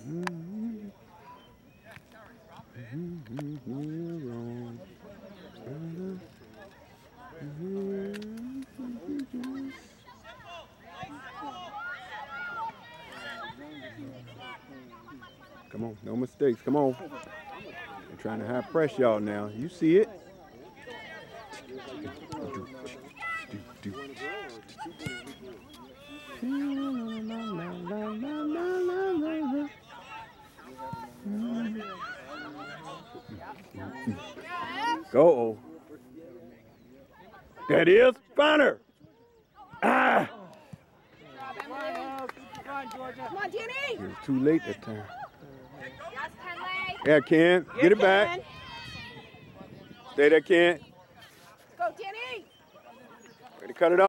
Come on, no mistakes. Come on. They're trying to high press y'all now. You see it. Go. That is Bonner. Ah. Come on, Danny. It was too late that time. Yes, Kenley. Yeah, Ken. Get it back. Stay there, Ken. Go, Danny. Ready to cut it off.